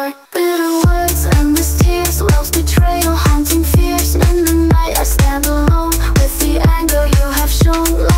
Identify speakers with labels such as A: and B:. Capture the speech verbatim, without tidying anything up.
A: heart. Bitter words, endless tears, love's betrayal, haunting fears. In the night I stand alone with the anger you have shown.